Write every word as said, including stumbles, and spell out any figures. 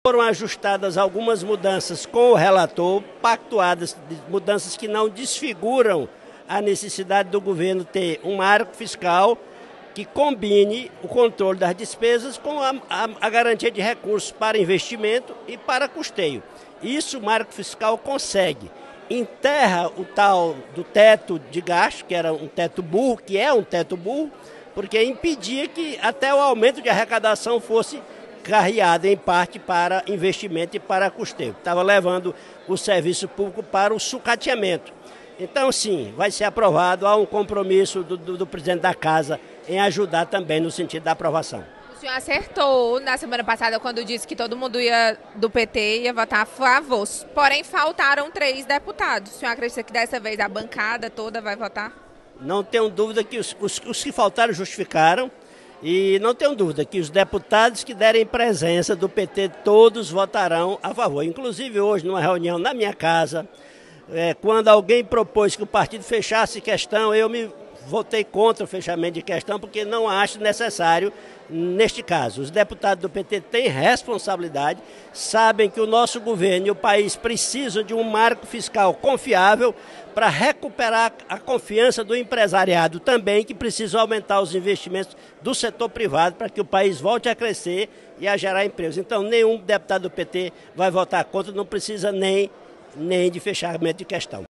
foram ajustadas algumas mudanças com o relator, pactuadas mudanças que não desfiguram a necessidade do governo ter um marco fiscal que combine o controle das despesas com a, a, a garantia de recursos para investimento e para custeio. Isso o marco fiscal consegue. Enterra o tal do teto de gasto, que era um teto burro, que é um teto burro, porque impedia que até o aumento de arrecadação fosse carreado em parte para investimento e para custeio. Estava levando o serviço público para o sucateamento. Então, sim, vai ser aprovado. Há um compromisso do, do, do presidente da Casa em ajudar também no sentido da aprovação. O senhor acertou na semana passada quando disse que todo mundo ia, do P T ia votar a favor, porém faltaram três deputados. O senhor acredita que dessa vez a bancada toda vai votar? Não tenho dúvida que os, os, os que faltaram justificaram e não tenho dúvida que os deputados que derem presença do P T todos votarão a favor. Inclusive hoje, numa reunião na minha casa, é, quando alguém propôs que o partido fechasse questão, eu me votei contra o fechamento de questão porque não acho necessário neste caso. Os deputados do P T têm responsabilidade, sabem que o nosso governo e o país precisam de um marco fiscal confiável para recuperar a confiança do empresariado também, que precisa aumentar os investimentos do setor privado para que o país volte a crescer e a gerar empregos. Então, nenhum deputado do P T vai votar contra, não precisa nem, nem de fechamento de questão.